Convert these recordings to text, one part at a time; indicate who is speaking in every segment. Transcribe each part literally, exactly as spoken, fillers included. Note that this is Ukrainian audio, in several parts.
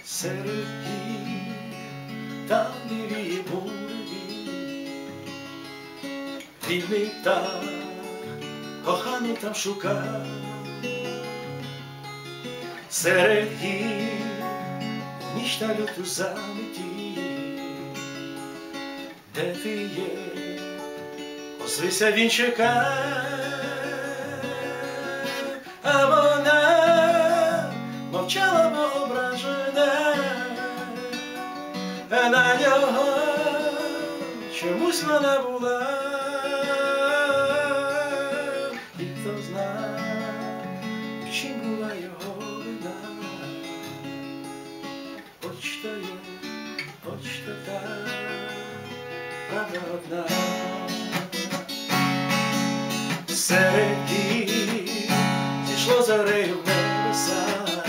Speaker 1: серед гір, там білі буреві, вільний птах кохану там шукав. Серед гір, ніч на люту заметі, де ти є, озвися, він чекає. А вона мовчала, бо ображена, а на нього чомусь вона була. І хто знає, в чим була його вина. Хоч то є, хоч то так, правда одна. Серед гір зійшло зарею в небеса,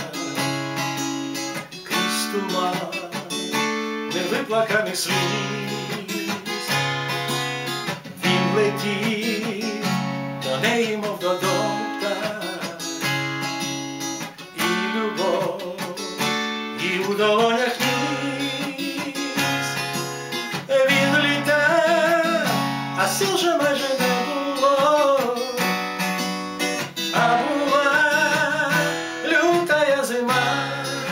Speaker 1: крізь туман невиплаканих сліз. Він летів до неї, мов додому птах, і любов, і у долонях ніс. Він літав, а сил же майже не було. А була лютая зима,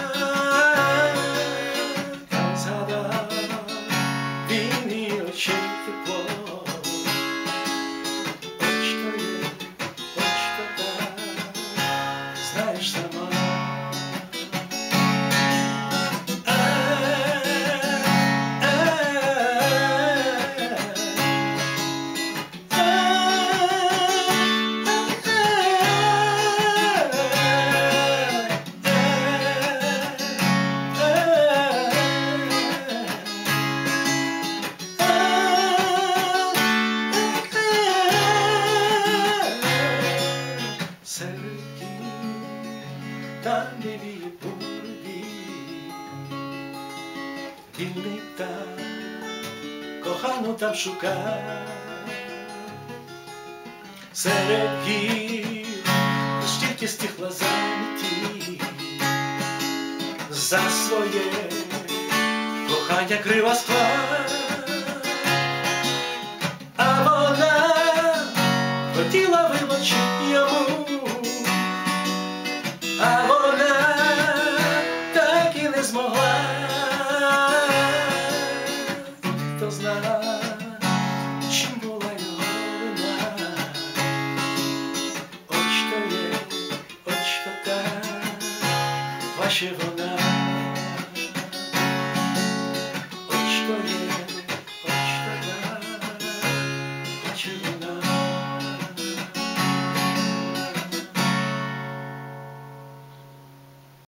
Speaker 1: та згадав він і очей тепло. Хоч то є, хоч то так, знаєш сама. Серед гір, там білі буреві, вільний птах кохану там шукав. Серед гір лиш тільки стихла заметі, за своє кохання крила склав.